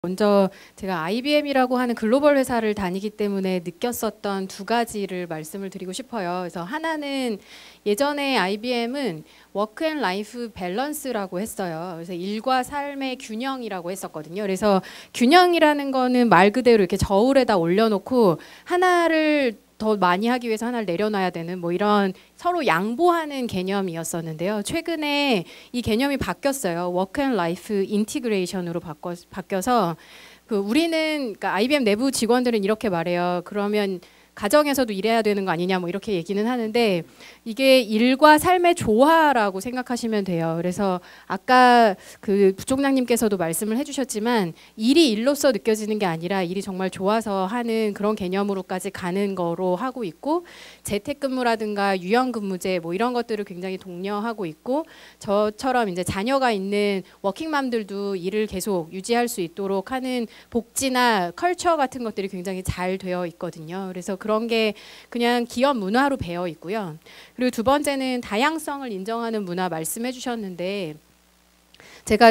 먼저 제가 IBM이라고 하는 글로벌 회사를 다니기 때문에 느꼈었던 두 가지를 말씀을 드리고 싶어요. 그래서 하나는 예전에 IBM은 워크 앤 라이프 밸런스라고 했어요. 그래서 일과 삶의 균형이라고 했었거든요. 그래서 균형이라는 거는 말 그대로 이렇게 저울에다 올려놓고 하나를 더 많이 하기 위해서 하나를 내려놔야 되는 뭐 이런 서로 양보하는 개념이었었는데요. 최근에 이 개념이 바뀌었어요. 워크 앤 라이프 인티그레이션으로 바뀌어서 우리는 그러니까 IBM 내부 직원들은 이렇게 말해요. 그러면 가정에서도 일해야 되는 거 아니냐 뭐 이렇게 얘기는 하는데 이게 일과 삶의 조화라고 생각하시면 돼요. 그래서 아까 그 부총장님께서도 말씀을 해주셨지만 일이 일로서 느껴지는 게 아니라 일이 정말 좋아서 하는 그런 개념으로까지 가는 거로 하고 있고 재택근무라든가 유연근무제 뭐 이런 것들을 굉장히 독려하고 있고 저처럼 이제 자녀가 있는 워킹맘들도 일을 계속 유지할 수 있도록 하는 복지나 컬처 같은 것들이 굉장히 잘 되어 있거든요. 그래서 그런 게 그냥 기업 문화로 배어 있고요. 그리고 두 번째는 다양성을 인정하는 문화 말씀해 주셨는데 제가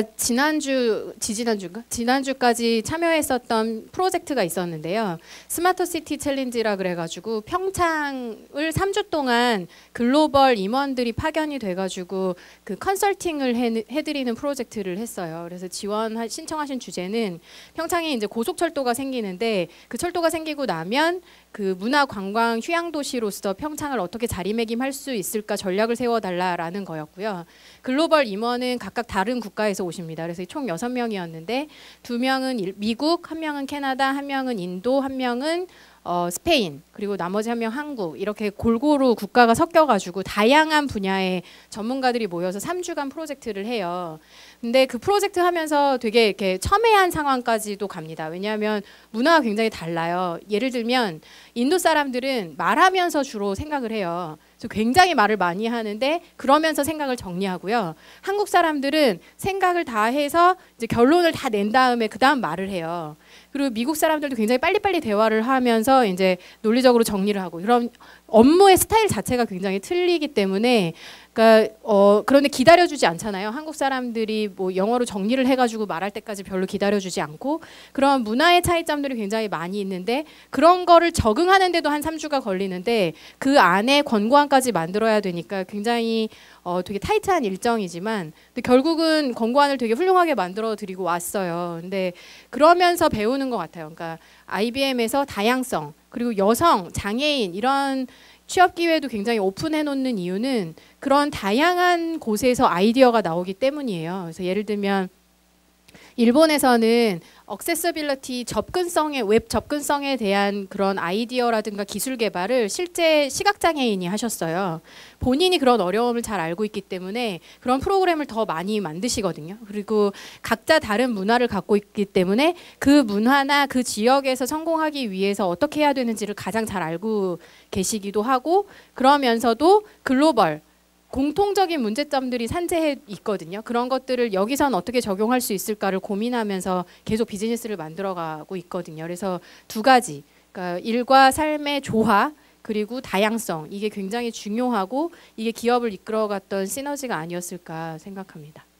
지난주까지 참여했었던 프로젝트가 있었는데요. 스마트 시티 챌린지라 그래가지고 평창을 3주 동안 글로벌 임원들이 파견이 돼가지고 그 컨설팅을 해드리는 프로젝트를 했어요. 그래서 신청하신 주제는 평창에 이제 고속철도가 생기는데 그 철도가 생기고 나면 그 문화 관광 휴양 도시로서 평창을 어떻게 자리매김할 수 있을까 전략을 세워달라라는 거였고요. 글로벌 임원은 각각 다른 국가에서 오십니다. 그래서 총 6명이었는데 2명은 미국, 1명은 캐나다, 1명은 인도, 1명은 스페인, 그리고 나머지 1명 한국, 이렇게 골고루 국가가 섞여가지고 다양한 분야의 전문가들이 모여서 3주간 프로젝트를 해요. 근데 그 프로젝트 하면서 되게 이렇게 첨예한 상황까지도 갑니다. 왜냐하면 문화가 굉장히 달라요. 예를 들면 인도 사람들은 말하면서 주로 생각을 해요. 그래서 굉장히 말을 많이 하는데 그러면서 생각을 정리하고요. 한국 사람들은 생각을 다 해서 이제 결론을 다 낸 다음에 그 다음 말을 해요. 그리고 미국 사람들도 굉장히 빨리빨리 대화를 하면서 이제 논리적으로 정리를 하고 그런 업무의 스타일 자체가 굉장히 틀리기 때문에 그러니까 그런데 기다려주지 않잖아요. 한국 사람들이 뭐 영어로 정리를 해가지고 말할 때까지 별로 기다려주지 않고 그런 문화의 차이점들이 굉장히 많이 있는데 그런 거를 적응하는데도 한 3주가 걸리는데 그 안에 권고안까지 만들어야 되니까 굉장히 되게 타이트한 일정이지만 근데 결국은 권고안을 되게 훌륭하게 만들어 드리고 왔어요. 근데 그러면서 배우는 것 같아요. 그러니까 IBM에서 다양성 그리고 여성, 장애인 이런 취업 기회도 굉장히 오픈해 놓는 이유는 그런 다양한 곳에서 아이디어가 나오기 때문이에요. 그래서 예를 들면 일본에서는 액세서빌리티 웹 접근성에 대한 그런 아이디어라든가 기술 개발을 실제 시각장애인이 하셨어요. 본인이 그런 어려움을 잘 알고 있기 때문에 그런 프로그램을 더 많이 만드시거든요. 그리고 각자 다른 문화를 갖고 있기 때문에 그 문화나 그 지역에서 성공하기 위해서 어떻게 해야 되는지를 가장 잘 알고 계시기도 하고 그러면서도 글로벌 공통적인 문제점들이 산재해 있거든요. 그런 것들을 여기선 어떻게 적용할 수 있을까를 고민하면서 계속 비즈니스를 만들어가고 있거든요. 그래서 두 가지, 그러니까 일과 삶의 조화 그리고 다양성 이게 굉장히 중요하고 이게 기업을 이끌어갔던 시너지가 아니었을까 생각합니다.